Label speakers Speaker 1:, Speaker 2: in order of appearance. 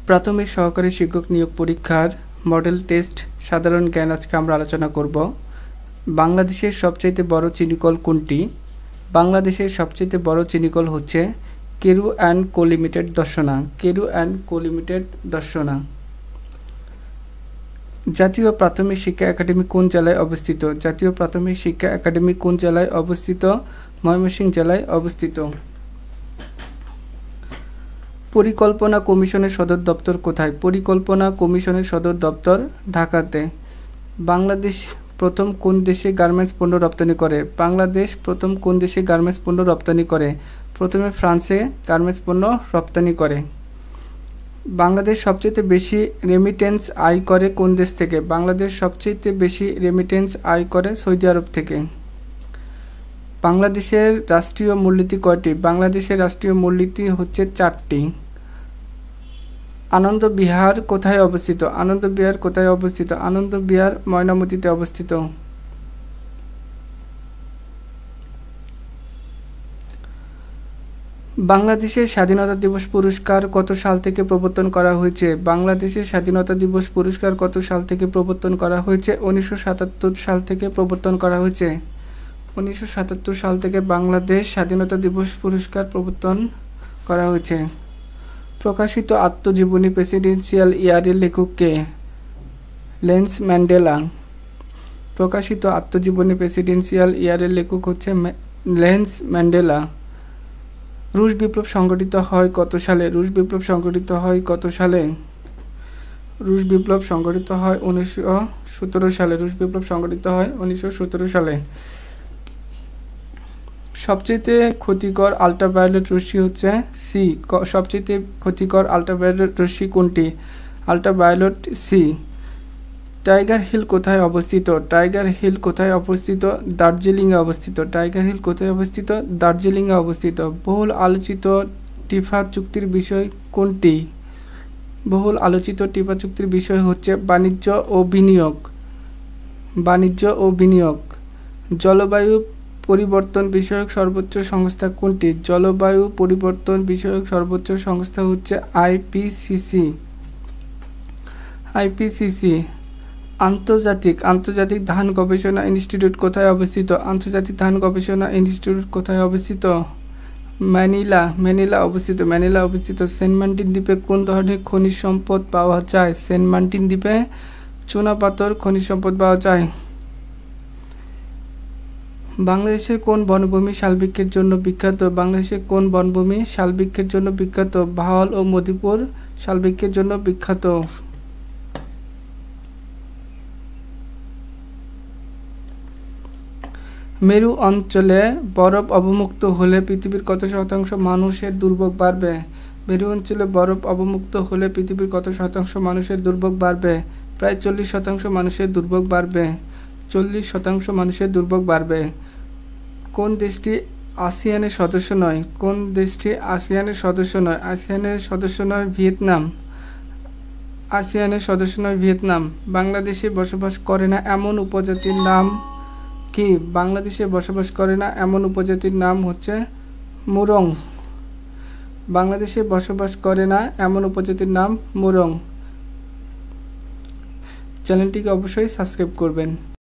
Speaker 1: প্রাথমিক সহকারী শিক্ষক নিয়োগ পরীক্ষার মডেল টেস্ট সাধারণ জ্ঞান আজকে আমরা আলোচনা করব। বাংলাদেশের সবচেয়ে বড় চিনিকল কোনটি? বাংলাদেশের সবচেয়ে বড় চিনিকল হচ্ছে Keru and co limited Darshana. Keru and co limited Darshana. জাতীয় প্রাথমিক শিক্ষা একাডেমি কোন জেলায় অবস্থিত? জাতীয় প্রাথমিক শিক্ষা একাডেমি কোন জেলায় অবস্থিত? ময়মনসিংহ জেলায় অবস্থিত। পরিকল্পনা কমিশনের সদর দপ্তর কোথায়? পরিকল্পনা কমিশনের সদর দপ্তর ঢাকাতে। বাংলাদেশ প্রথম কোন দেশে গার্মেন্টস পণ্য রপ্তানি করে? বাংলাদেশ প্রথম কোন দেশে গার্মেন্টস পণ্য রপ্তানি করে? প্রথমে ফ্রান্সে গার্মেন্টস পণ্য রপ্তানি করে। বাংলাদেশ সবচেয়ে বেশি রেমিটেন্স আয় করে কোন দেশ থেকে? বাংলাদেশ সবচেয়ে বেশি রেমিটেন্স আয় করে সৌদি আরব থেকে। বাংলাদেশের রাষ্ট্রীয় মূলনীতি কয়টি? বাংলাদেশের রাষ্ট্রীয় মূলনীতি হচ্ছে 4টি। আনন্দ বিহার কোথায় অবস্থিত? আনন্দ বিহার কোথায় অবস্থিত? আনন্দ বিহার ময়নামতিতে অবস্থিত। বাংলাদেশের স্বাধীনতা দিবস পুরস্কার কত সাল থেকে প্রবর্তন করা হয়েছে? বাংলাদেশের স্বাধীনতা দিবস পুরস্কার কত সাল থেকে প্রবর্তন করা হয়েছে? 1977 সাল থেকে প্রবর্তন করা হয়েছে। 1977 সাল থেকে বাংলাদেশ স্বাধীনতা দিবস পুরস্কার প্রবর্তন করা হয়েছে। প্রকাশিত আত্মজীবনী প্রেসিডেন্সিয়াল ইয়ারের লেখক কে? Lens Mandela. প্রকাশিত আত্মজীবনী প্রেসিডেন্সিয়াল ইয়ারের লেখক হচ্ছে লেন্স ম্যান্ডেলা। রুশ বিপ্লব সংগঠিত হয় কত সালে? রুশ বিপ্লব সংগঠিত হয় কত সালে? রুশ বিপ্লব সংগঠিত হয় 1917 সালে। রুশ বিপ্লব সংগঠিত হয় 1917 সালে। সবচেয়ে ক্ষতিকর আল্ট্রাভায়োলেট রশ্মি হচ্ছে সি। সবচেয়ে ক্ষতিকর আল্ট্রাভায়োলেট রশ্মি কোনটি? Ultraviolet C. টাইগার হিল কোথায় অবস্থিত? টাইগার হিল কোথায় অবস্থিত? দার্জিলিংয়ে অবস্থিত। টাইগার হিল কোথায় অবস্থিত? দার্জিলিংয়ে অবস্থিত। বহুল আলোচিত টিফা চুক্তির বিষয় কোনটি? বহুল আলোচিত টিফা চুক্তির বিষয় হচ্ছে বাণিজ্য ও বিনিয়োগ। বাণিজ্য ও বিনিয়োগ। জলবায়ু পরিবর্তন বিষয়ক সর্বোচ্চ সংস্থা কোনটি? জলবায়ু পরিবর্তন বিষয়ক সর্বোচ্চ সংস্থা হচ্ছে আইপিসিসি। আইপিসিসি। আন্তর্জাতিক ধান গবেষণা ইনস্টিটিউট কোথায় অবস্থিত? আন্তর্জাতিক ধান গবেষণা ইনস্টিটিউট কোথায় অবস্থিত? ম্যানিলা অবস্থিত। ম্যানিলা অবস্থিত। সেন্ট মার্টিন দ্বীপে কোন ধরনের খনিজ সম্পদ পাওয়া যায়? সেন্ট মার্টিন দ্বীপে চুনাপাথর খনিজ সম্পদ পাওয়া যায়। বাংলাদেশের কোন বনভূমি শালবৃক্ষের জন্য বিখ্যাত? বাংলাদেশের কোন বনভূমি শালবৃক্ষের জন্য বিখ্যাত? ভাওয়াল ও মদিপুর শালবৃক্ষের জন্য বিখ্যাত। মেরু অঞ্চলে বরফ অবমুক্ত হলে পৃথিবীর কত শতাংশ মানুষের দুর্ভোগ বাড়বে? মেরু অঞ্চলে বরফ অবমুক্ত হলে পৃথিবীর কত শতাংশ মানুষের দুর্ভোগ বাড়বে? প্রায় 40% মানুষের দুর্ভোগ বাড়বে। 40% মানুষের দুর্ভোগ বাড়বে। কোন দেশটি আসিয়ানের সদস্য নয়? কোন দেশটি আসিয়ানের সদস্য নয়? আসিয়ানের সদস্য নয় ভিয়েতনাম। আসিয়ানের সদস্য নয় ভিয়েতনাম। বাংলাদেশে বসবাস করে না এমন উপজাতির নাম কি? বাংলাদেশে বসবাস করে না এমন উপজাতির নাম হচ্ছে মুরং। বাংলাদেশে বসবাস করে না এমন উপজাতির নাম মুরং। চ্যানেলটিকে অবশ্যই সাবস্ক্রাইব করবেন।